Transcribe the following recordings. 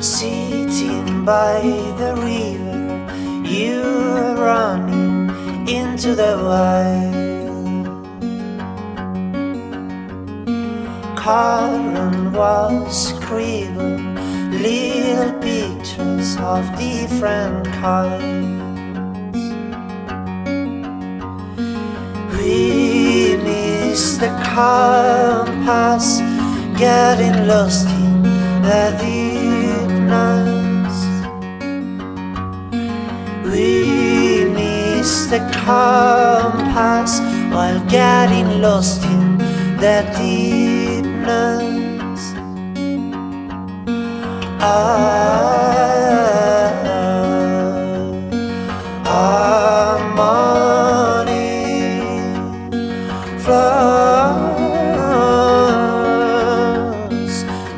Sitting by the river, you were running into the wild. Current was scribbled little pictures of different colors. We miss the compass, getting lost in the deepness. We miss the compass while getting lost in the deepness. Our morning flows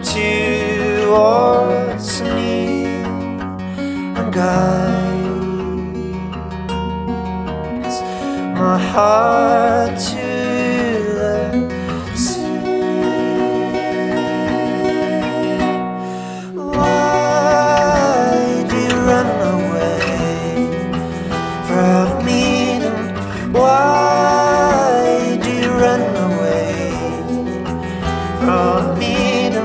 towards me and guides my heart to the sea. Why do you run away from me? Why do you run away from me?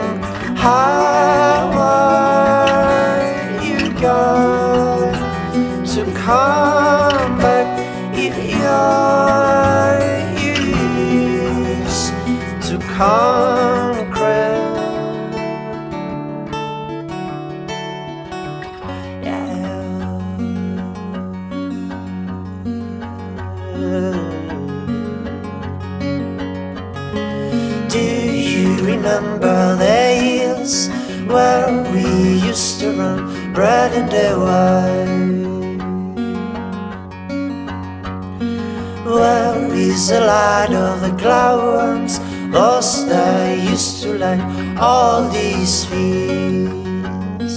How are you going to come back if you're used to concrete? Do you remember the hills where we used to run, bread in the wild? Where is the light of the glowworms, those that used to light all these fields?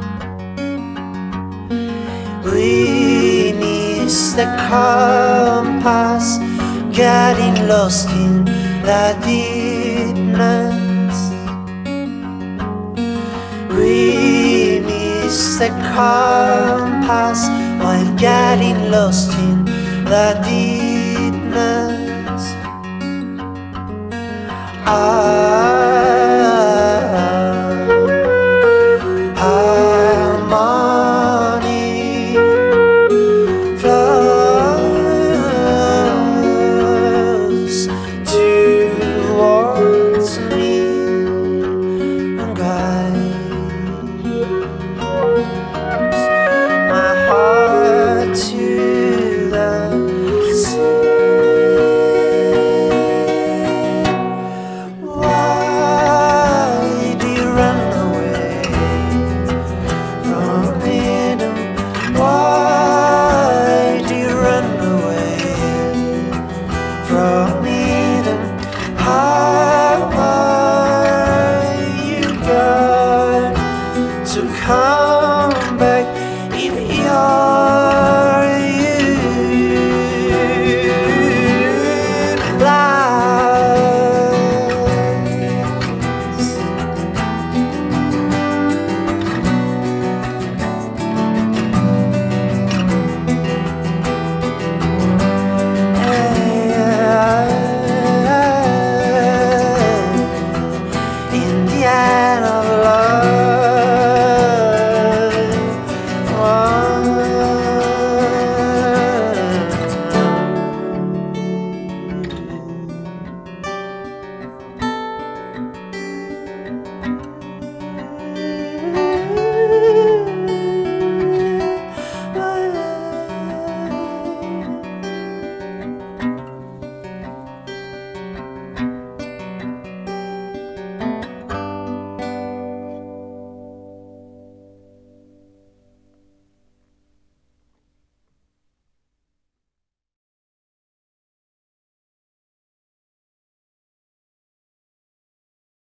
We miss the compass, getting lost in the deepness. We miss the compass while getting lost in the deepness.